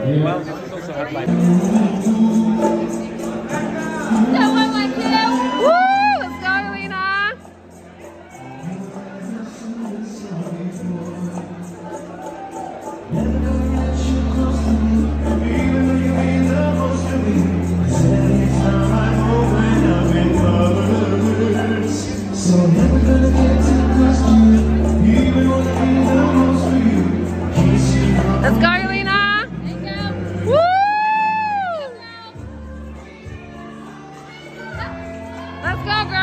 Well, this is also had like. No one like you. Woo! Let's go, Lena. Let's go, Lena. Woo! Let's go, girl.